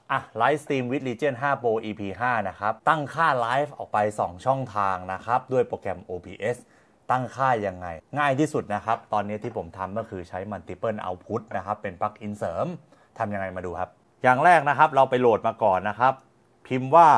ไลฟ์สตรีม with Legion 5 Pro EP 5นะครับตั้งค่าไลฟ์ออกไป2ช่องทางนะครับด้วยโปรแกรม OBS ตั้งค่ายังไงง่ายที่สุดนะครับตอนนี้ที่ผมทำก็คือใช้ Multiple Output นะครับเป็นปลั๊กอินเสริมทำยังไงมาดูครับอย่างแรกนะครับเราไปโหลดมาก่อนนะครับพิมพ์ว่า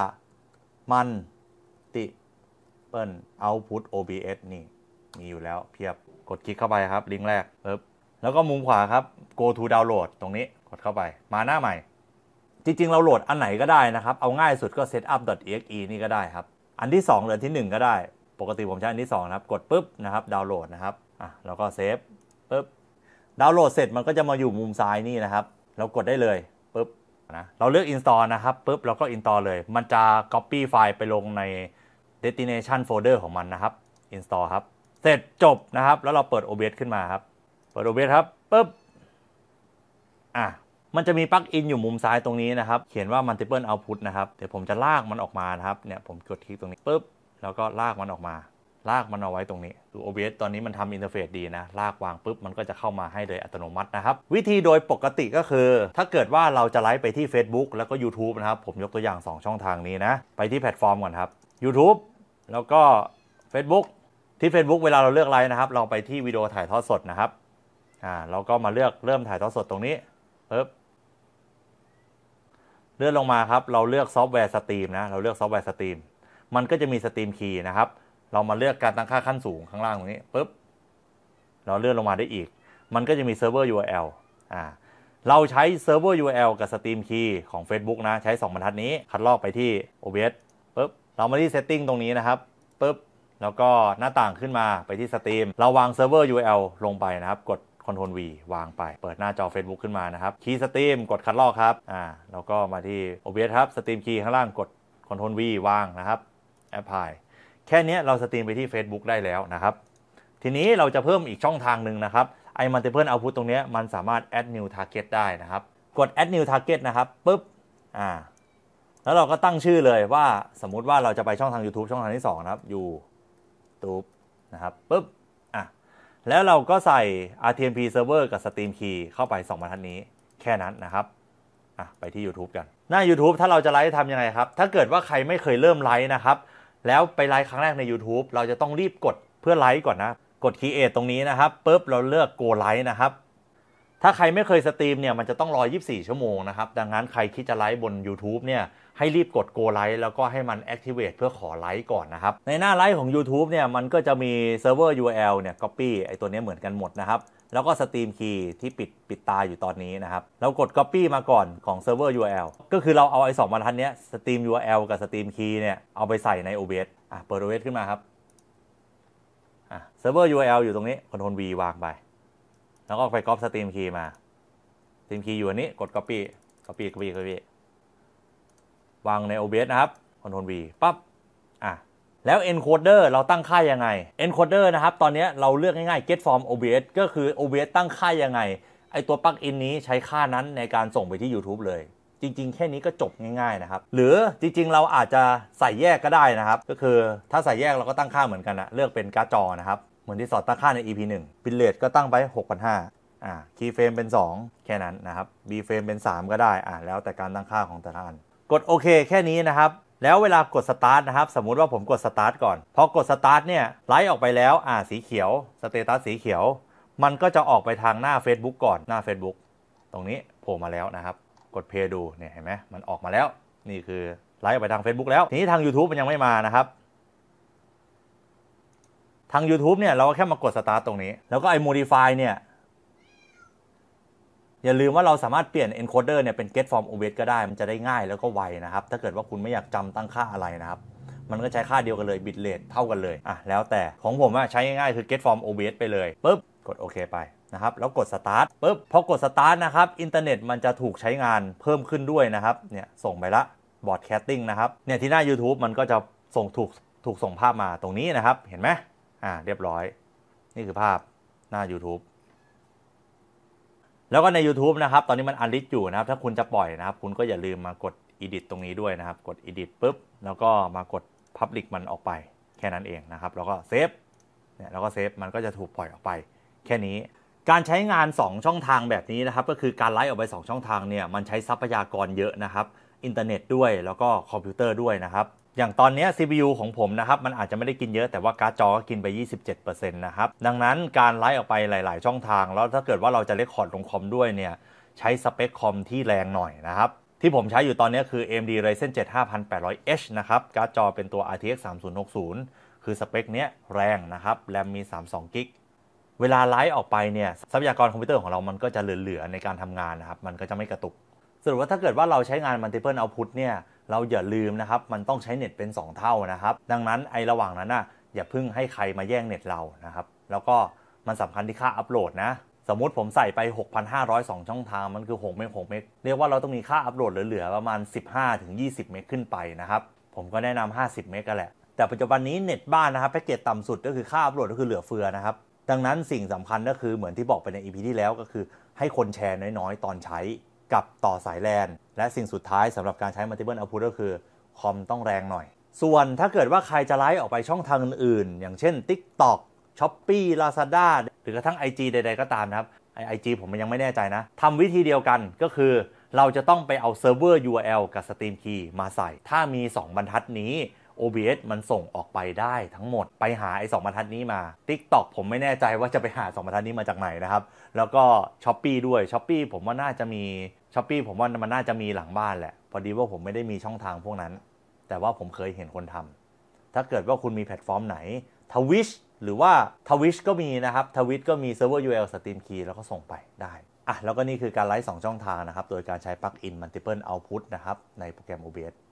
Multiple Output OBS นี่มีอยู่แล้วเพียบกดคลิกเข้าไปครับลิงก์แรกปึ๊บแล้วก็มุมขวาครับ go to download ตรงนี้กดเข้าไปมาหน้าใหม่จริงๆเราโหลดอันไหนก็ได้นะครับเอาง่ายสุดก็ setup.exe นี่ก็ได้ครับอันที่2หรือที่1ก็ได้ปกติผมใช้อันที่2นะครับกดปุ๊บนะครับดาวน์โหลดนะครับแล้วก็เซฟปุ๊บดาวน์โหลดเสร็จมันก็จะมาอยู่มุมซ้ายนี่นะครับเรากดได้เลยปุ๊บนะเราเลือก install นะครับปุ๊บเราก็ install เลยมันจะ copy ไฟล์ไปลงใน destination folder ของมันนะครับ install ครับเสร็จจบนะครับแล้วเราเปิด OBS ขึ้นมาครับเปิด OBS ครับปุ๊บมันจะมีปลั๊กอินอยู่มุมซ้ายตรงนี้นะครับเขียนว่า multiple output นะครับเดี๋ยวผมจะลากมันออกมานะครับเนี่ยผมกดคลิกตรงนี้ปุ๊บแล้วก็ลากมันออกมาลากมันเอาไว้ตรงนี้ดู OBS ตอนนี้มันทำอินเทอร์เฟซดีนะลากวางปุ๊บมันก็จะเข้ามาให้โดยอัตโนมัตินะครับวิธีโดยปกติก็คือถ้าเกิดว่าเราจะไลฟ์ไปที่ Facebook แล้วก็ YouTube นะครับผมยกตัวอย่าง2ช่องทางนี้นะไปที่แพลตฟอร์มก่อนครับ YouTube แล้วก็ Facebook ที่ Facebook เวลาเราเลือกไลฟ์นะครับเราไปที่วิดีโอถ่ายทอดสดนะครับเราก็มาเลือกเริ่มถ่ายทอดสดตรงนี้ปึ๊บเลื่อนลงมาครับเราเลือกซอฟต์แวร์สตรีมนะเราเลือกซอฟต์แวร์สตรีมมันก็จะมีสตรีมคีย์นะครับเรามาเลือกการตั้งค่าขั้นสูงข้างล่างตรงนี้ปึ๊บเราเลื่อนลงมาได้อีกมันก็จะมีเซิร์ฟเวอร์ URL เราใช้เซิร์ฟเวอร์ URL กับสตรีมคีย์ของ Facebook นะใช้2บรรทัดนี้คัดลอกไปที่ OBS ปึ๊บเรามาที่ Setting ตรงนี้นะครับปึ๊บแล้วก็หน้าต่างขึ้นมาไปที่สตรีมเราวางเซิร์ฟเวอร์ URL ลงไปนะครับกดCtrl V วางไปเปิดหน้าจอ Facebook ขึ้นมานะครับคีย์สตรีมกดคัดลอกครับแล้วก็มาที่ OBS ครับสตรีมคีย์ข้างล่างกด Ctrl V วางนะครับ Apply แค่นี้เราสตรีมไปที่ Facebook ได้แล้วนะครับทีนี้เราจะเพิ่มอีกช่องทางหนึ่งนะครับไอ้ Multiple Output ตรงนี้มันสามารถ Add New Target ได้นะครับกด Add New Target นะครับปุ๊บแล้วเราก็ตั้งชื่อเลยว่าสมมุติว่าเราจะไปช่องทาง YouTube ช่องทางที่2นะครับ YouTube นะครับปุ๊บแล้วเราก็ใส่ RTMP server กับ Stream Key เข้าไป2บรรทัดนี้แค่นั้นนะครับไปที่ YouTube กันหน้า YouTube ถ้าเราจะไลฟ์ทำยังไงครับถ้าเกิดว่าใครไม่เคยเริ่มไลฟ์นะครับแล้วไปไลฟ์ครั้งแรกใน YouTube เราจะต้องรีบกดเพื่อไลฟ์ก่อนนะกด Create ตรงนี้นะครับปุ๊บเราเลือก Go Live นะครับถ้าใครไม่เคยสตรีมเนี่ยมันจะต้องรอ24ชั่วโมงนะครับดังนั้นใครคิดจะไลฟ์บน YouTube เนี่ยให้รีบกด Go Live แล้วก็ให้มัน Activate เพื่อขอไลฟ์ก่อนนะครับในหน้าไลฟ์ของ YouTube เนี่ยมันก็จะมีเซิร์ฟเวอร์ URL เนี่ย Copy ไอตัวนี้เหมือนกันหมดนะครับแล้วก็ Stream Key ที่ปิดตาอยู่ตอนนี้นะครับเรากด Copy มาก่อนของเซิร์ฟเวอร์ URL ก็คือเราเอาไอ้2บรรทัดนี้ Stream URL กับ Stream Key เนี่ยเอาไปใส่ใน OBS เปิด OBS ขึ้นมาครับเซิร์ฟเวอร์ URL อยู่ตรงนี้ Ctrl V วางไปแล้วก็ไป Copy Stream Key มา Stream Key อยู่อันนี้กด Copy วางใน OBS นะครับ Ctrl V ปั๊บแล้ว encoder เราตั้งค่ายังไง encoder นะครับตอนนี้เราเลือกง่ายๆ get from OBS ก็คือ OBS ตั้งค่ายังไงไอตัวปลั๊กอินนี้ใช้ค่านั้นในการส่งไปที่ YouTube เลยจริงๆแค่นี้ก็จบง่ายๆนะครับหรือจริงๆเราอาจจะใส่แยกก็ได้นะครับก็คือถ้าใส่แยกเราก็ตั้งค่าเหมือนกันนะเลือกเป็นการ์ดจอนะครับเหมือนที่สอนตั้งค่าใน EP 1 bitrate ก็ตั้งไป 6,500 keyframe เป็น2แค่นั้นนะครับ bframe เป็น3ก็ได้แล้วแต่การตั้งค่าของแต่ละอันกดโอเคแค่นี้นะครับแล้วเวลากด start นะครับสมมุติว่าผมกด start ก่อนพอกด start เนี่ยไลฟ์ออกไปแล้วสีเขียวสเตตัสสีเขียวมันก็จะออกไปทางหน้า Facebook ก่อนหน้า Facebook ตรงนี้โผล่มาแล้วนะครับกด play ดูเนี่ยเห็นไหมมันออกมาแล้วนี่คือไลฟ์ออกไปทาง Facebook แล้วทีนี้ทาง YouTube มันยังไม่มานะครับทาง YouTube เนี่ยเราก็แค่มากด start ตรงนี้แล้วก็ไอ้ modify เนี่ยอย่าลืมว่าเราสามารถเปลี่ยน encoder เนี่ยเป็น get from OBS ก็ได้มันจะได้ง่ายแล้วก็ไวนะครับถ้าเกิดว่าคุณไม่อยากจำตั้งค่าอะไรนะครับมันก็ใช้ค่าเดียวกันเลย bitrate เท่ากันเลยแล้วแต่ของผมใช้ง่ายๆคือ get from OBS ไปเลยปุ๊บกดโอเคไปนะครับแล้วกด start ปุ๊บพอกด start นะครับอินเทอร์เน็ตมันจะถูกใช้งานเพิ่มขึ้นด้วยนะครับเนี่ยส่งไปละ broadcasting นะครับเนี่ยที่หน้า YouTube มันก็จะส่งถูกส่งภาพมาตรงนี้นะครับเห็นไหมเรียบร้อยนี่คือภาพหน้า YouTubeแล้วก็ใน YouTube นะครับตอนนี้มัน unlist อยู่นะครับถ้าคุณจะปล่อยนะครับคุณก็อย่าลืมมากด edit ตรงนี้ด้วยนะครับกด edit ปุ๊บแล้วก็มากด public มันออกไปแค่นั้นเองนะครับแล้วก็เซฟเนี่ยแล้วก็เซฟมันก็จะถูกปล่อยออกไปแค่นี้การใช้งาน2ช่องทางแบบนี้นะครับก็คือการไลฟ์ออกไป2ช่องทางเนี่ยมันใช้ทรัพยากรเยอะนะครับอินเทอร์เน็ตด้วยแล้วก็คอมพิวเตอร์ด้วยนะครับอย่างตอนนี้ CPU ของผมนะครับมันอาจจะไม่ได้กินเยอะแต่ว่าการ์ดจอก็กินไป 27% นะครับดังนั้นการไลฟ์ออกไปหลายๆช่องทางแล้วถ้าเกิดว่าเราจะเรคคอร์ดลงคอมด้วยเนี่ยใช้สเปคคอมที่แรงหน่อยนะครับที่ผมใช้อยู่ตอนนี้คือ AMD Ryzen 7 5800H นะครับการ์ดจอเป็นตัว RTX 3060คือสเปคเนี้ยแรงนะครับแรมมี32 กิกเวลาไลฟ์ออกไปเนี่ยทรัพยากรคอมพิวเตอร์ของเรามันก็จะเหลือๆในการทำงานนะครับมันก็จะไม่กระตุกสรุปว่าถ้าเกิดว่าเราใช้งาน Multiple Output เนี่ยเราอย่าลืมนะครับมันต้องใช้เน็ตเป็น2เท่านะครับดังนั้นระหว่างนั้นนะอย่าเพิ่งให้ใครมาแย่งเน็ตเรานะครับแล้วก็มันสำคัญที่ค่าอัปโหลดนะสมมุติผมใส่ไป 6,500 2ช่องทางมันคือ6 เมกเรียกว่าเราต้องมีค่าอัปโหลดเหลือๆประมาณ 15-20 เมกขึ้นไปนะครับผมก็แนะนำ50 เมกกันแหละแต่ปัจจุบันนี้เน็ตบ้านนะครับแพ็กเกจต่ำสุดก็คือค่าอัปโหลดก็คือเหลือเฟือนะครับดังนั้นสิ่งสำคัญก็คือเหมือนที่บอกไปใน EP ที่แล้วก็คือให้คนแชร์น้อยๆตอนใช้กับต่อสายแลนและสิ่งสุดท้ายสำหรับการใช้ Multiple Output ก็คือคอมต้องแรงหน่อยส่วนถ้าเกิดว่าใครจะไลฟ์ออกไปช่องทางอื่นๆอย่างเช่น TikTok Shopee Lazada หรือกระทั่ง IG ใดๆก็ตามนะครับIG ผมยังไม่แน่ใจนะทำวิธีเดียวกันก็คือเราจะต้องไปเอาเซิร์ฟเวอร์ URL กับ Stream Key มาใส่ถ้ามี2บรรทัดนี้ OBS มันส่งออกไปได้ทั้งหมดไปหา2บรรทัดนี้มา TikTok ผมไม่แน่ใจว่าจะไปหา2บรรทัดนี้มาจากไหนนะครับแล้วก็ Shopee ด้วย Shopee ผมว่าน่าจะมี Shopee ผมว่ามันน่าจะมีหลังบ้านแหละพอดีว่าผมไม่ได้มีช่องทางพวกนั้นแต่ว่าผมเคยเห็นคนทำถ้าเกิดว่าคุณมีแพลตฟอร์มไหน Twitch หรือว่า Twitch ก็มีนะครับ Twitch ก็มี Server URL Stream Key แล้วก็ส่งไปได้แล้วก็นี่คือการไลฟ์2ช่องทางนะครับโดยการใช้ปลั๊กอิน Multiple Output นะครับในโปรแกรม OBS